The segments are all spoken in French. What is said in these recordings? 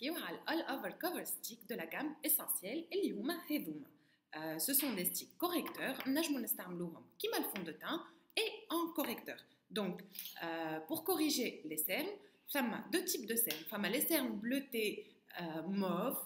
نحكيو على all over cover stick de la gamme essentielle اللي هما هذوما. Ce sont des sticks correcteurs, نجمو نستعملوهم كيما الفون دو تان et en correcteur. Donc, pour corriger les cernes, فما deux types de cernes. فما les cernes bleutées mauve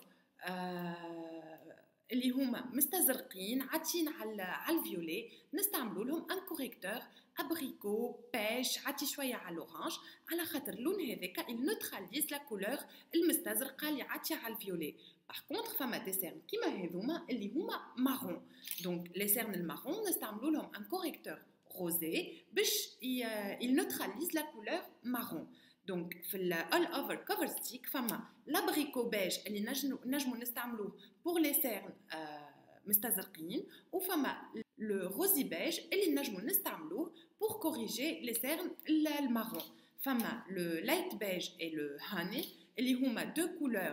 اللي هما مستزرقين عاطين على الفيولي، نستعملوا لهم ان كوريكتور ابريكو بيش عاطي شويه على الاورانج، على خاطر اللون هذاك il neutralise la couleur المستزرقه اللي عاطيه على الفيولي. باغ كونطخ فما دي سيرن كيما هذوما اللي هما مارون. دونك لي سيرن المارون نستعملوا لهم ان كوريكتور روزي باش il neutralise la couleur marron. دونك في ال all over cover stick فما لابريكو بيج اللي نجمو نستعملوه بور لي سيرن مستزرقين، وفما لو روزي بيج اللي نجمو نستعملوه بور كوريجي لي سيرن المارون. فما لو لايت بيج اي لو هاني اللي هما دو كولور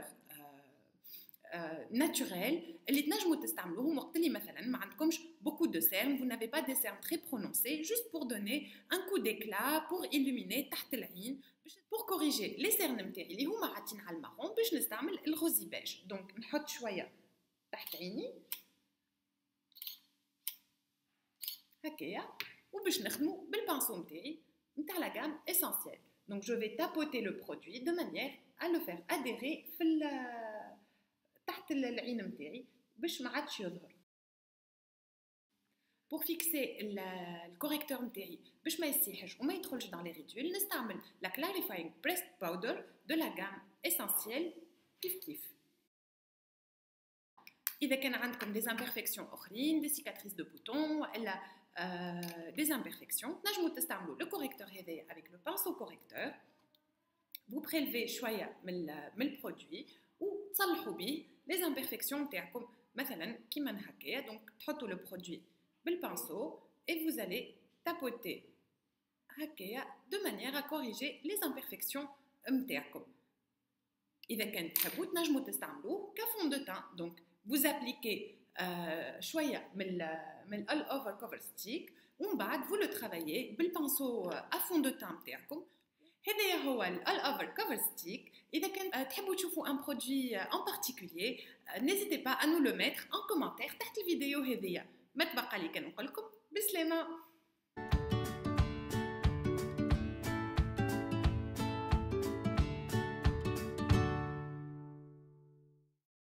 naturel اللي تنجموا تستعملوهم وقت اللي مثلا ما عندكمش beaucoup de cernes, vous n'avez pas des cernes très prononcées, juste pour donner un coup d'éclat, pour illuminer تحت العين. pour corriger les cernes نتاعي اللي هما عاطين على المارون باش نستعمل الغوزي بيج. دونك نحط شويه تحت عيني هكايا وباش نخدموا بالبانسو نتاعي نتاع لا gamme essentielle. Donc je vais tapoter le produit de manière à le faire adhérer في تحت العين نتاعي باش ما عادش يظهر. pour fixer الكوريكتور نتاعي باش ما يسيحش وما يدخلش dans les ridules نستعمل la clarifying pressed powder de la gamme essentielle كيف. إذا كان عندكم des imperfections أخرين, des cicatrices de boutons ولا des imperfections, نجمو تستعملوا le correcteur هذايا avec le pinceau correcteur. vous prélevez شوية من البرودوي وتصلحوا به les imperfections نتاعكم مثلا كيما هكايا. دونك تحطوا le produit بالبانسو et vous allez tapoter هكايا de manière à corriger les imperfections نتاعكم. إذا كان تحبوا تنجموا تستعملوه كفون دو تان. دونك vous appliquez شوية من all over cover stick ومن بعد vous le travaillez بالبانسو à fond de teint نتاعكم. هذا هو ال all over cover stick. إذا كان تحبوا تشوفوا un produit en particulier, n'hésitez pas à nous le mettre en commentaire تحت الفيديو هذيا. ما تبقى لي كان نقول لكم بسلامة.